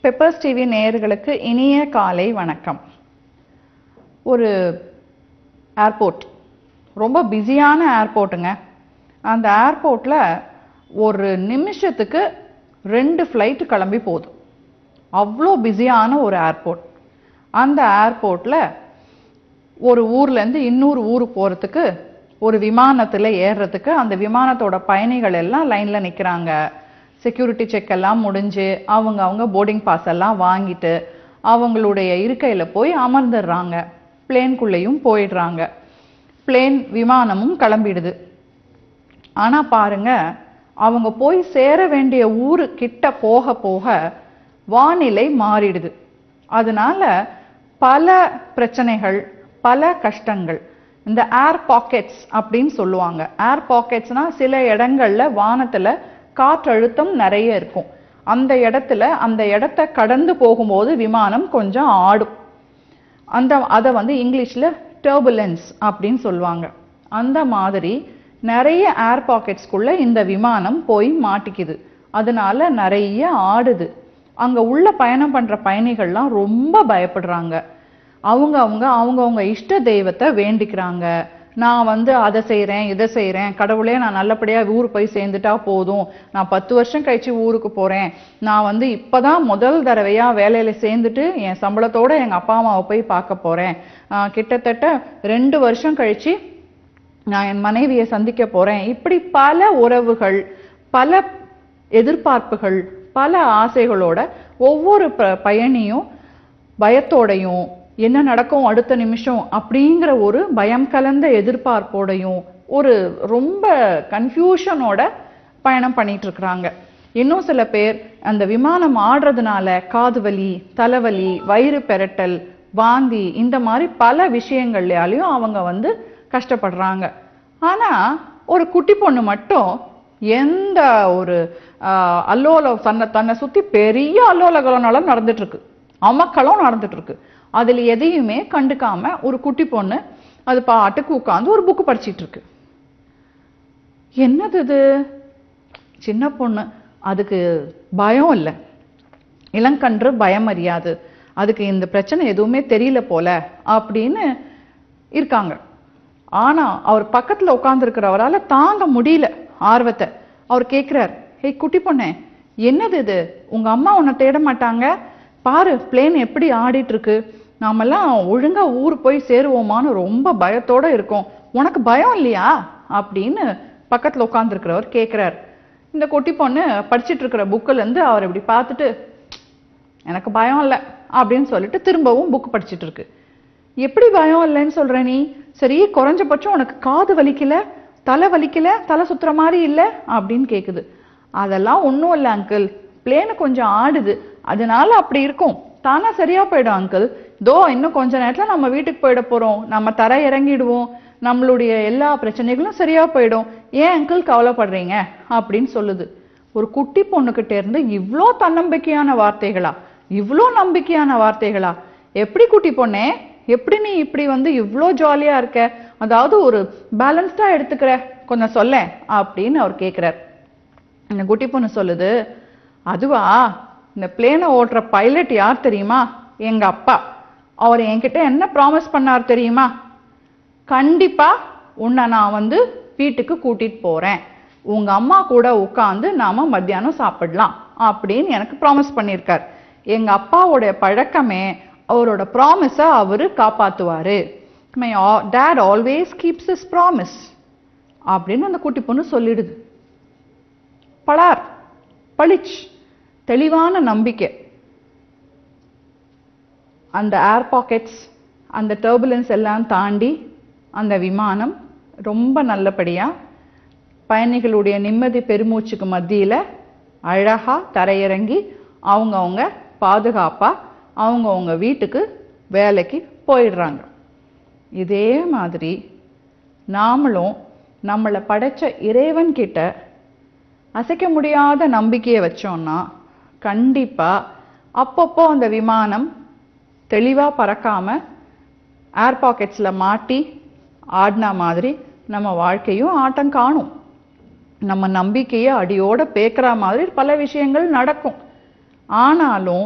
Peppers TV நேயர்களுக்கு இனிய காலை வணக்கம். ஒரு ஏர்போர்ட், ரொம்ப பிஸியான ஏர்போர்ட்டுங்க. அந்த ஏர்போர்ட்டில் ஒரு நிமிஷத்துக்கு 2 ஃப்ளைட் கிளம்பி போகுது. அவ்வளோ பிஸியான ஒரு ஏர்போர்ட். அந்த ஏர்போர்ட்டில் ஒரு ஊர்லேருந்து இன்னொரு ஊருக்கு போகிறதுக்கு ஒரு விமானத்தில் ஏறுறதுக்கு அந்த விமானத்தோட பயணிகள் எல்லாம் லைனில் நிற்கிறாங்க. செக்யூரிட்டி செக் எல்லாம் முடிஞ்சு அவங்க போர்டிங் பாஸ் எல்லாம் வாங்கிட்டு அவங்களுடைய இருக்கையில் போய் அமர்ந்துடுறாங்க. பிளேன்குள்ளேயும் போயிடுறாங்க. விமானமும் கிளம்பிடுது. ஆனால் பாருங்க, அவங்க போய் சேர வேண்டிய ஊரு கிட்ட போக போக வானிலை மாறிடுது. அதனால பல பிரச்சனைகள், பல கஷ்டங்கள். இந்த ஏர் பாக்கெட்ஸ் அப்படின்னு சொல்லுவாங்க. ஏர் பாக்கெட்ஸ்னா சில இடங்கள்ல வானத்துல காற்றழுத்தம் நிறைய இருக்கும். அந்த இடத்த கடந்து போகும்போது விமானம் கொஞ்சம் ஆடும். அதை இங்கிலீஷ்ல டர்புலன்ஸ் அப்படின்னு சொல்லுவாங்க. அந்த மாதிரி நிறைய ஏர் பாக்கெட்ஸ்குள்ள இந்த விமானம் போய் மாட்டிக்குது. அதனால நிறைய ஆடுது. அங்க உள்ள பயணம் பண்ற பயணிகள்லாம் ரொம்ப பயப்படுறாங்க. அவங்கவுங்க இஷ்ட தெய்வத்தை வேண்டிக்கிறாங்க. நான் அதை செய்கிறேன், இதை செய்கிறேன், கடவுளே நான் நல்லபடியாக ஊருக்கு போய் சேர்ந்துட்டா போதும், நான் 10 வருஷம் கழிச்சு ஊருக்கு போகிறேன், நான் இப்போதான் முதல் தடவையாக வேலையில் சேர்ந்துட்டு என் சம்பளத்தோடு எங்கள் அப்பா அம்மாவை போய் பார்க்க போகிறேன், கிட்டத்தட்ட 2 வருஷம் கழிச்சு நான் என் மனைவியை சந்திக்க போகிறேன். இப்படி பல உறவுகள், பல எதிர்பார்ப்புகள், பல ஆசைகளோட ஒவ்வொரு பயணியும் பயத்தோடையும் என்ன நடக்கும் அடுத்த நிமிஷம் அப்படிங்கிற ஒரு பயம் கலந்த எதிர்பார்ப்போடையும் ஒரு ரொம்ப கன்ஃபியூஷனோட பயணம் பண்ணிட்டு இருக்கிறாங்க. இன்னும் சில பேர் அந்த விமானம் ஆடுறதுனால காது வலி, தலைவலி, வயிறு பெரட்டல், வாந்தி, இந்த மாதிரி பல விஷயங்கள்லயாலையும் அவங்க கஷ்டப்படுறாங்க. ஆனா ஒரு குட்டி பொண்ணு மட்டும் எந்த ஒரு தன்னை சுத்தி பெரிய அல்லோலகலனாலும் நடந்துட்டு இருக்கு, அமக்களும் நடந்துட்டு இருக்கு. அதுல எதையுமே கண்டுக்காம ஒரு குட்டி பொண்ணு அது பாட்டுக்கு உட்காந்து ஒரு புக்கு படிச்சிட்டு இருக்கு. என்னது இது? சின்ன பொண்ணு, அதுக்கு பயம் இல்லை, இளங்கன்று பயம் அறியாது, அதுக்கு இந்த பிரச்சனை எதுவுமே தெரியல போல அப்படின்னு இருக்காங்க. ஆனா அவர் பக்கத்துல உட்கார்ந்து இருக்கிறவரால தாங்க முடியல ஆர்வத்தை. அவர் கேட்கிறார், ஹே குட்டி பொண்ணே, என்னது இது? உங்க அம்மா உன்னை தேட மாட்டாங்க? பாரு, பிளேன் எப்படி ஆடிட்டு இருக்கு, நாமெல்லாம் ஒழுங்கா ஊர் போய் சேருவோமான்னு ரொம்ப பயத்தோட இருக்கோம், உனக்கு பயம் இல்லையா அப்படின்னு பக்கத்துல உட்கார்ந்துருக்கிறவர் கேட்கிறார். இந்த குட்டி பொண்ணு படிச்சுட்டு இருக்கிற புக்கில் இருந்து அவர் இப்படி பார்த்துட்டு, எனக்கு பயம் இல்லை அப்படின்னு சொல்லிட்டு திரும்பவும் புக் படிச்சுட்டு இருக்கு. எப்படி பயம் இல்லைன்னு சொல்ற நீ? சரி, குறைஞ்சபட்சம் உனக்கு காது வலிக்கல, தலை வலிக்கல, தலை சுத்துற மாதிரி இல்லை அப்படின்னு கேக்குது. அதெல்லாம் ஒன்றும் இல்லை அங்கிள், பிளேனு கொஞ்சம் ஆடுது, அதனால அப்படி இருக்கும், தானா சரியா போயிடும் அங்கிள். இன்னும் கொஞ்ச நேரத்துல நம்ம வீட்டுக்கு போயிட போறோம், நம்ம தர இறங்கிடுவோம், நம்மளுடைய எல்லா பிரச்சனைகளும் சரியா போயிடும், ஏன் அங்கிள் கவலைப்படுறீங்க அப்படின்னு சொல்லுது. ஒரு குட்டி பொண்ணுகிட்ட இருந்து இவ்வளோ தன்னம்பிக்கையான வார்த்தைகளா, இவ்வளோ நம்பிக்கையான வார்த்தைகளா? எப்படி குட்டி பொண்ணே, எப்படி நீ இப்படி இவ்வளோ ஜாலியா இருக்க, அதாவது ஒரு பேலன்ஸ்டா எடுத்துக்கிற, கொஞ்சம் சொல்ல அப்படின்னு அவர் கேட்கிறார். இந்த குட்டி பொண்ணு சொல்லுது, அதுவா, இந்த பிளேனை ஓட்டுற பைலட் யார் தெரியுமா? எங்க அப்பா. அவர் என்கிட்ட என்ன ப்ராமிஸ் பண்ணார் தெரியுமா? கண்டிப்பா உன்னை நான் வீட்டுக்கு கூட்டிட்டு போறேன், உங்க அம்மா கூட உட்காந்து நாம மத்தியானம் சாப்பிடலாம் அப்படின்னு எனக்கு ப்ராமிஸ் பண்ணியிருக்கார். எங்க அப்பாவோட பழக்கமே அவரோட ப்ராமிஸை அவரு காப்பாத்துவாரு. My dad always keeps his promise அப்படின்னு அந்த குட்டி பொண்ணு சொல்லிடுது. பலார் பளிச், தெளிவான நம்பிக்கை. அந்த ஏர் பாக்கெட்ஸ், அந்த டர்புலன்ஸ் எல்லாம் தாண்டி அந்த விமானம் ரொம்ப நல்லபடியா பயணிகளுடைய நிம்மதி பெருமூச்சுக்கு மத்தியில அழகா தரையிறங்கி அவங்கவுங்க பாதுகாப்பா அவங்கவுங்க வீட்டுக்கு வேலைக்கு போயிடுறாங்க. இதே மாதிரி நாமளும் நம்மளை படைச்ச இறைவன் கிட்ட அசைக்க முடியாத நம்பிக்கையை வச்சோம்னா கண்டிப்பா அப்பப்போ அந்த விமானம் தெளிவா பறக்காம ஏர் பாக்கெட்ஸ்ல மாட்டி ஆடின மாதிரி நம்ம வாழ்க்கையும் ஆட்டம் காணும். நம்ம நம்பிக்கையை அடியோட பேக்கிற மாதிரி பல விஷயங்கள் நடக்கும். ஆனாலும்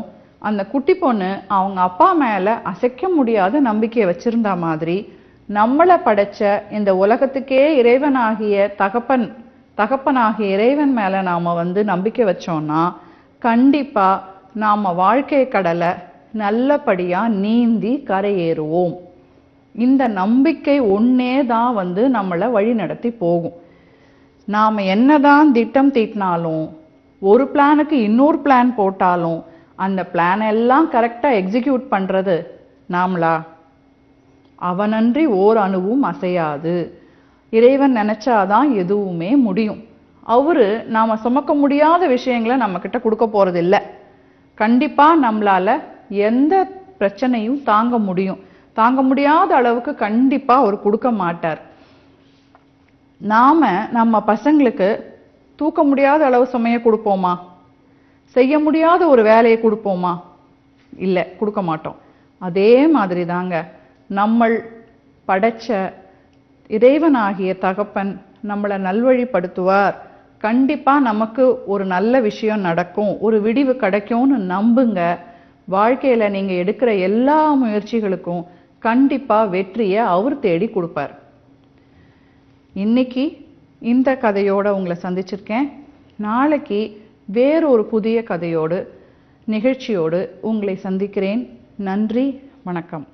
அந்த குட்டி பொண்ணு அவங்க அப்பா மேல அசைக்க முடியாத நம்பிக்கையை வச்சிருந்த மாதிரி நம்மளை படைச்ச இந்த உலகத்துக்கே இறைவனாகிய தகப்பனாகிய இறைவன் மேல நாம நம்பிக்கை வச்சோம்னா கண்டிப்பா நாம வாழ்க்கை கடலை நல்லபடியா நீந்தி கரையேறுவோம். இந்த நம்பிக்கை ஒன்னே தான் நம்மளை வழி நடத்தி போகும். நாம என்னதான் திட்டம் தீட்டினாலும், ஒரு பிளானுக்கு இன்னொரு பிளான் போட்டாலும், அந்த பிளான் எல்லாம் கரெக்டா எக்ஸிக்யூட் பண்றது நாமளா? அவனன்றி ஓர் அணுவும் அசையாது. இறைவன் நினைச்சாதான் எதுவுமே முடியும். அவரு நாம சுமக்க முடியாத விஷயங்களை நம்ம கிட்ட கொடுக்க போறது இல்லை. கண்டிப்பா நம்மளால எந்த பிரச்சனையும் தாங்க முடியாத அளவுக்கு கண்டிப்பா அவர் கொடுக்க மாட்டார். நாம நம்ம பசங்களுக்கு தூக்க முடியாத அளவு சுமையை கொடுப்போமா? செய்ய முடியாத ஒரு வேலையை கொடுப்போமா? இல்லை, கொடுக்க மாட்டோம். அதே மாதிரி தாங்க நம்மள் படைச்ச இறைவனாகிய தகப்பன் நம்மளை நல்வழிப்படுத்துவார். கண்டிப்பா நமக்கு ஒரு நல்ல விஷயம் நடக்கும், ஒரு விடிவு கிடைக்கும்னு நம்புங்க. வாழ்க்கையில நீங்க எடுக்கிற எல்லா முயற்சிகளுக்கும் கண்டிப்பா வெற்றியை அவர் தேடி கொடுப்பார். இன்னைக்கு இந்த கதையோட உங்களை சந்திச்சிருக்கேன். நாளைக்கு வேறொரு புதிய கதையோடு நிகழ்ச்சியோடு உங்களை சந்திக்கிறேன். நன்றி, வணக்கம்.